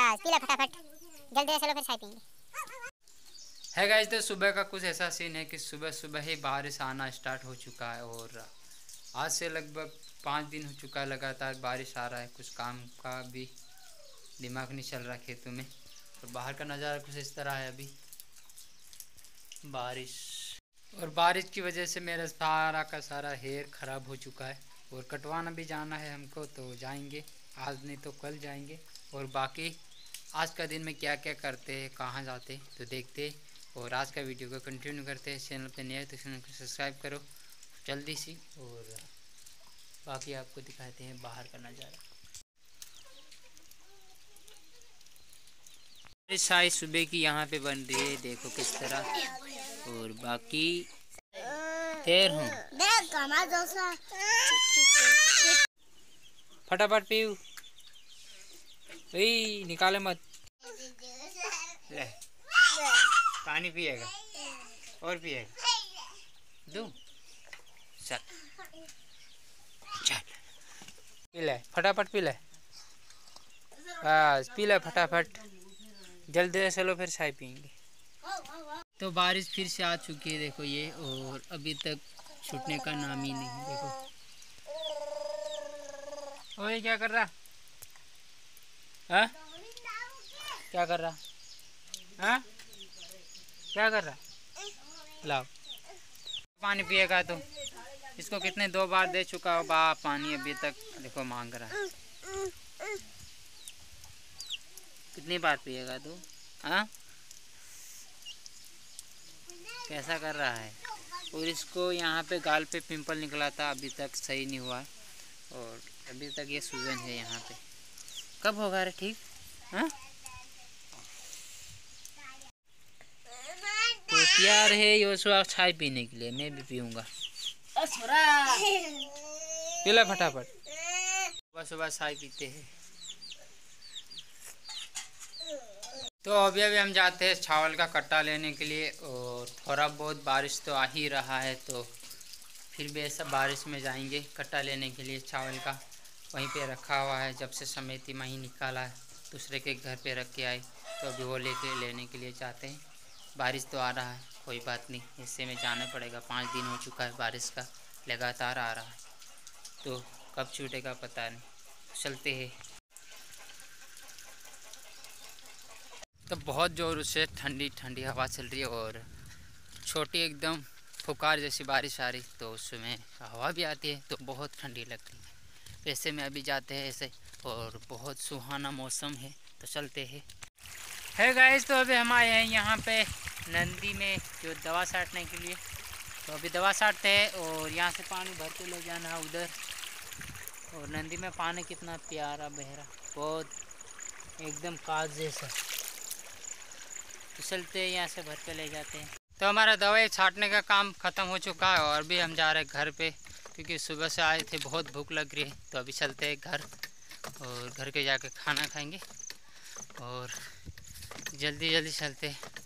बस P low फटाफट, जल्दी से चलो फिर चाय पीएंगे। है गाइस, तो सुबह का कुछ ऐसा सीन है कि सुबह सुबह ही बारिश आना स्टार्ट हो चुका है और आज से लगभग 5 दिन हो चुका है लगातार बारिश आ रहा है। कुछ काम का भी दिमाग नहीं चल रहा खेतों में। और बाहर का नज़ारा कुछ इस तरह है अभी, बारिश। और बारिश की वजह से मेरा सारा का सारा हेयर ख़राब हो चुका है और कटवाना भी जाना है हमको, तो जाएंगे आज नहीं तो कल जाएंगे। और बाकी आज का दिन में क्या क्या करते हैं, कहाँ जाते हैं, तो देखते हैं। और आज का वीडियो को कंटिन्यू करते हैं। चैनल पे नए तो चैनल को सब्सक्राइब करो जल्दी सी। और बाकी आपको दिखाते हैं बाहर का नज़ारा। चाय सुबह की यहाँ पे बन रही है, देखो किस तरह। और बाकी तैर हूँ, फटाफट पीऊ, निकाले मत। ले पानी पिएगा और पिएगा, दूँ चल चल पी ले फटाफट, पी ले बस, पी ले फटाफट, जल्दी से चलो फिर चाय पियेंगे। तो बारिश फिर से आ चुकी है देखो ये, और अभी तक छूटने का नाम ही नहीं। देखो ओए क्या कर रहा, हाँ क्या कर रहा, हाँ क्या कर रहा, लाओ पानी पिएगा तो। इसको कितने 2 बार दे चुका हो बा पानी, अभी तक देखो मांग रहा है। कितनी बार पिएगा तू, हाँ कैसा कर रहा है। और इसको यहाँ पे गाल पे पिंपल निकला था, अभी तक सही नहीं हुआ। और अभी तक ये सूजन है यहाँ पे, कब होगा रे ठीक, हाँ तो तैयार है योशुआ चाय पीने के लिए, मैं भी पीऊँगा। पीला फटाफट, सुबह सुबह चाय पीते हैं। तो अभी हम जाते हैं चावल का कट्टा लेने के लिए। और थोड़ा बहुत बारिश तो आ ही रहा है, तो फिर भी ऐसा बारिश में जाएंगे कट्टा लेने के लिए चावल का। वहीं पे रखा हुआ है, जब से समेती माही निकाला है दूसरे के घर पे रख के आई, तो अभी वो लेने के लिए जाते हैं। बारिश तो आ रहा है, कोई बात नहीं, इससे में जाना पड़ेगा। 5 दिन हो चुका है बारिश का लगातार आ रहा है, तो कब छूटेगा पता नहीं, चलते हैं। तो बहुत ज़ोर से ठंडी ठंडी हवा चल रही है और छोटी एकदम फुकार जैसी बारिश आ रही, तो उसमें हवा भी आती है तो बहुत ठंडी लगती है। वैसे में अभी जाते हैं ऐसे, और बहुत सुहाना मौसम है, तो चलते हैं। है गाइस, तो अभी हम आए हैं यहाँ पे नंदी में जो दवा साटने के लिए। तो अभी दवा साटते हैं और यहाँ से पानी भर के ले जाना है उधर। और नंदी में पानी कितना प्यारा बह रहा, बहुत एकदम कागज जैसा। तो चलते हैं, यहाँ से भर के ले जाते हैं। तो हमारा दवाई छाटने का काम ख़त्म हो चुका है और अभी हम जा रहे हैं घर पे, क्योंकि सुबह से आए थे, बहुत भूख लग रही है। तो अभी चलते हैं घर, और घर के जाके खाना खाएंगे और जल्दी जल्दी चलते हैं।